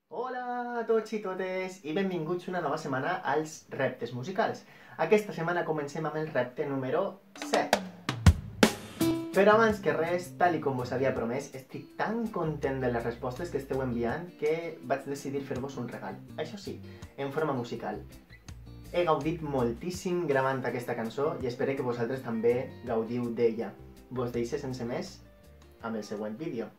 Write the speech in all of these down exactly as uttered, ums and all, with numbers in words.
Hola a tots i totes i benvinguts una nova setmana als reptes musicals. Aquesta setmana comencem amb el repte número set. Però abans que res, tal i com us havia promès, estic tan content de les respostes que esteu enviant que vaig decidir fer-vos un regal. Això sí, en forma musical. He gaudit moltíssim gravant aquesta cançó i espero que vosaltres també gaudiu d'ella. Vos deixo sense més amb el següent vídeo.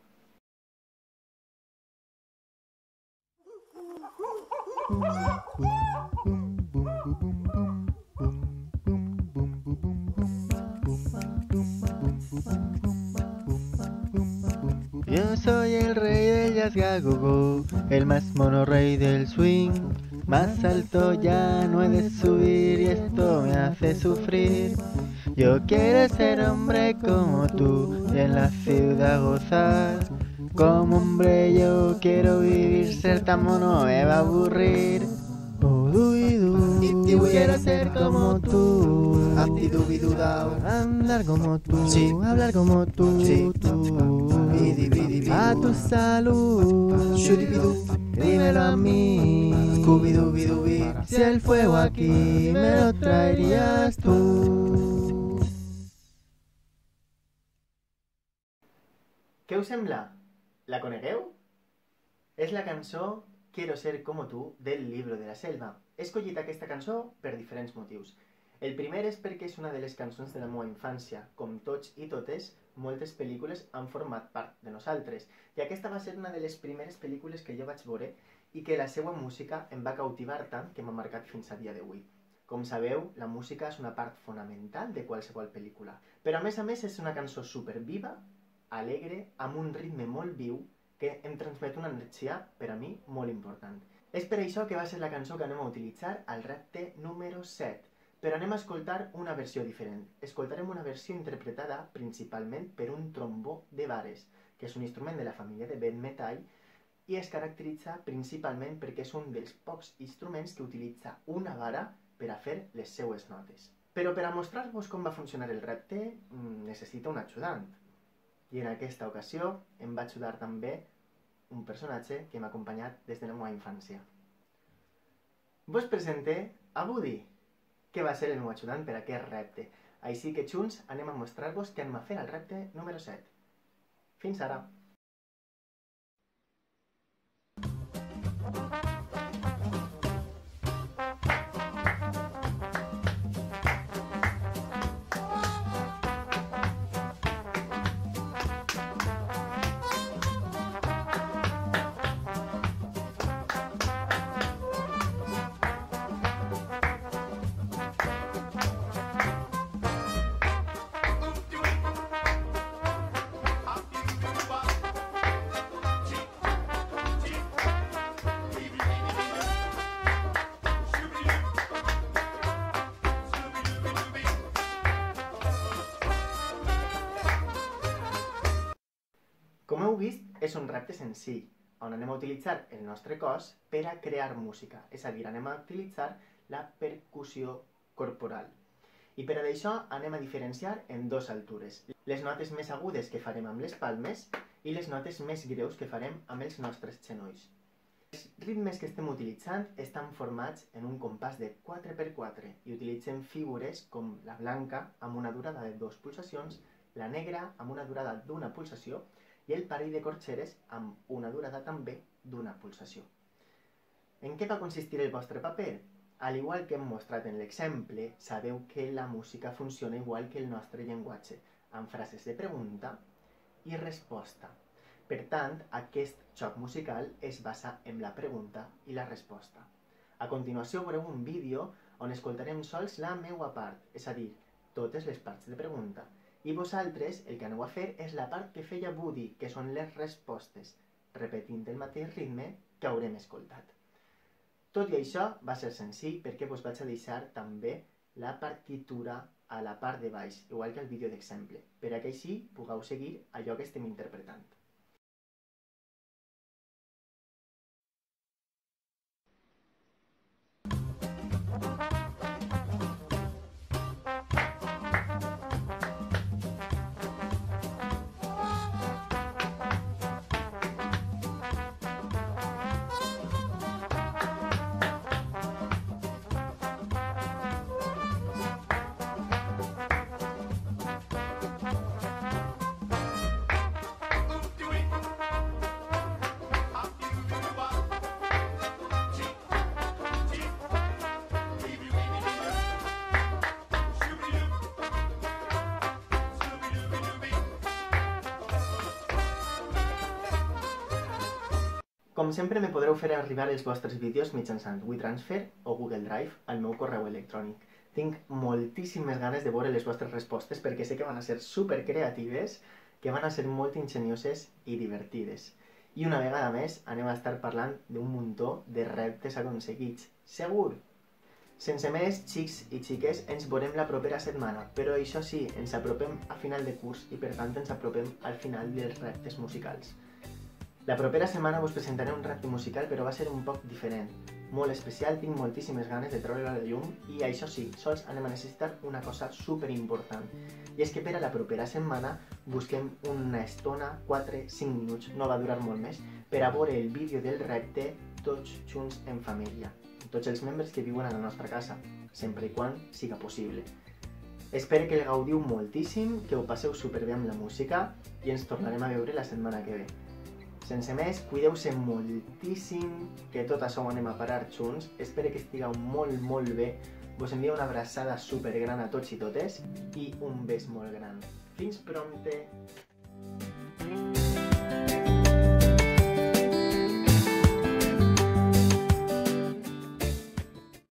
Yo soy el rey del jazz gagogo, el más mono rey del swing. Más alto ya no he de subir y esto me hace sufrir. Yo quiero ser hombre como tú y en la ciudad gozar. Como hombre yo quiero vivir, ser tan mono me va a aburrir. Oh, du, quiero ser como tú, andar como tú, sí. Hablar como tú, sí. Tú. A tu salud, dímelo a mí. Si el fuego aquí me lo traerías tú. Què us sembla? La conegueu? És la cançó Quiero ser como tú del Libro de la Selva. He escollit aquesta cançó per diferents motius. El primer és perquè és una de les cançons de la meva infància. Com tots i totes, moltes pel·lícules han format part de nosaltres. I aquesta va ser una de les primeres pel·lícules que jo vaig veure i que la seva música em va cautivar tant que m'ha marcat fins a dia d'avui. Com sabeu, la música és una part fonamental de qualsevol pel·lícula. Però a més a més és una cançó superviva, alegre, amb un ritme molt viu que em transmet una energia, per a mi, molt important. És per això que va ser la cançó que anem a utilitzar al repte número set. Però anem a escoltar una versió diferent. Escoltarem una versió interpretada principalment per un trombó de vares, que és un instrument de la família de vent metall i es caracteritza principalment perquè és un dels pocs instruments que utilitza una vara per a fer les seues notes. Però per a mostrar-vos com va funcionar el repte, necessita un ajudant. I en aquesta ocasió em va ajudar també un personatge que m'ha acompanyat des de la meva infància. Vos presente a Woody, que va ser el meu ajudant per a aquest repte. Així que junts anem a mostrar-vos què anem a fer al repte número set. Fins ara! Com heu vist, és un repte senzill, on anem a utilitzar el nostre cos per a crear música, és a dir, anem a utilitzar la percussió corporal. I per a això anem a diferenciar en dues altures, les notes més agudes que farem amb les palmes i les notes més greus que farem amb els nostres genolls. Els ritmes que estem utilitzant estan formats en un compàs de quatre per quatre i utilitzem figures com la blanca amb una durada de dues pulsacions, la negra amb una durada d'una pulsació i el parell de corxeres amb una durada també d'una pulsació. En què va consistir el vostre paper? Al igual que hem mostrat en l'exemple, sabeu que la música funciona igual que el nostre llenguatge, amb frases de pregunta i resposta. Per tant, aquest joc musical es basa en la pregunta i la resposta. A continuació veureu un vídeo on escoltarem sols la meua part, és a dir, totes les parts de pregunta. I vosaltres el que aneu a fer és la part que feia Woody, que són les respostes, repetint el mateix ritme que haurem escoltat. Tot i això va ser senzill perquè vos vaig a deixar també la partitura a la part de baix, igual que el vídeo d'exemple, per a que així pugueu seguir allò que estem interpretant. Com sempre, me podreu fer arribar els vostres vídeos mitjançant WeTransfer o Google Drive al meu correu electrònic. Tinc moltíssimes ganes de veure les vostres respostes perquè sé que van a ser super creatives, que van a ser molt ingenioses i divertides. I una vegada més anem a estar parlant d'un muntó de reptes aconseguits. Segur! Sense més, xics i xiques, ens veurem la propera setmana, però això sí, ens apropem a final de curs i per tant ens apropem al final dels reptes musicals. La propera setmana us presentaré un repte musical, però va ser un poc diferent. Molt especial, tinc moltíssimes ganes de treure-lo a la llum i això sí, sols anem a necessitar una cosa super important. I és que per a la propera setmana busquem una estona, quatre cinc minuts, no va durar molt més, per a veure el vídeo del repte tots junts en família. Tots els membres que viuen a la nostra casa, sempre i quan siga possible. Espero que el gaudiu moltíssim, que ho passeu superbé amb la música i ens tornarem a veure la setmana que ve. Sense més, cuideu-se moltíssim, que tot això ho anem a parar junts. Espero que estigueu molt, molt bé. Vos envio una abraçada supergran a tots i totes i un bes molt gran. Fins prompte!